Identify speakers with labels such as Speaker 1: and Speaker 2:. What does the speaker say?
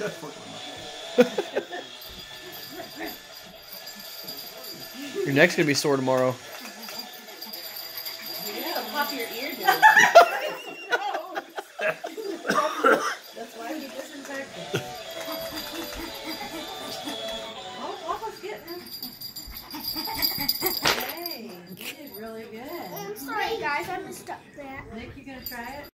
Speaker 1: Your neck's gonna be sore tomorrow.
Speaker 2: Yeah, pop your ear down. That's why you disinfect it. Oh, Papa's getting him. Hey, you did really good.
Speaker 3: I'm sorry, guys. I messed up there.
Speaker 2: Nick, you gonna try it?